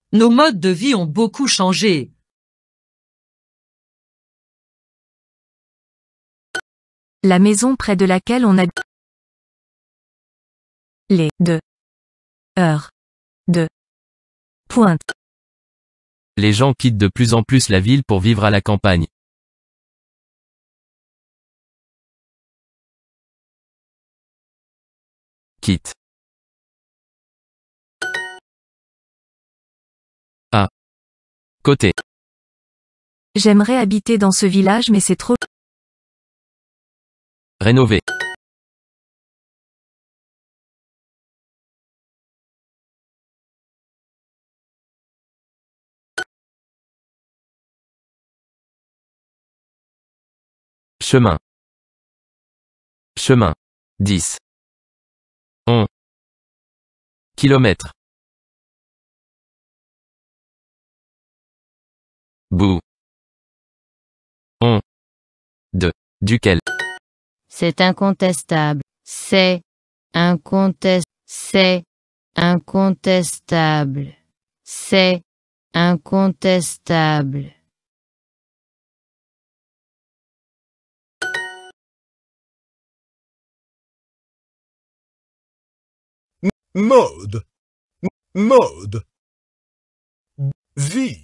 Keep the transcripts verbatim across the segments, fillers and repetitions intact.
Nos modes de vie ont beaucoup changé. La maison près de laquelle on a les deux heures de pointe. Les gens quittent de plus en plus la ville pour vivre à la campagne. Quitte. À côté. J'aimerais habiter dans ce village mais c'est trop. Rénover. Chemin. Chemin. dix. On. Kilomètres. Bout. On. De. Duquel. C'est incontestable. C'est incontest. C'est incontestable. C'est incontestable. Mode. Mode. Vie.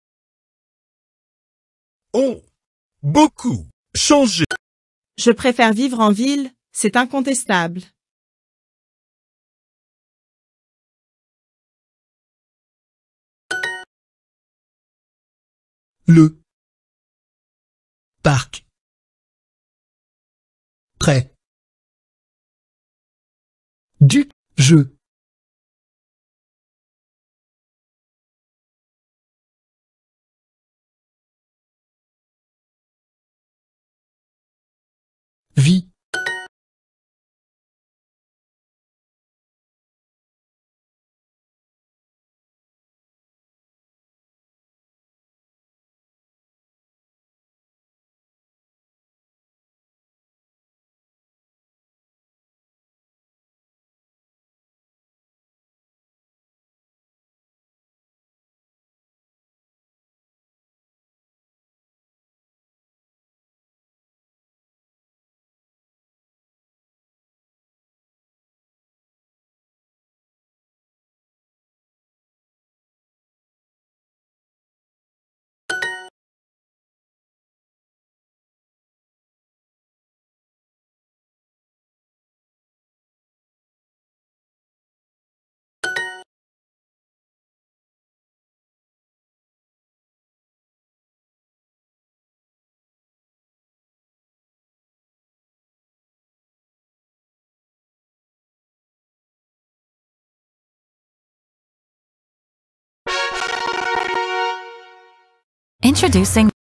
Ont beaucoup changé. Je préfère vivre en ville, c'est incontestable. Le parc. Près. Du jeu. Vie. Introducing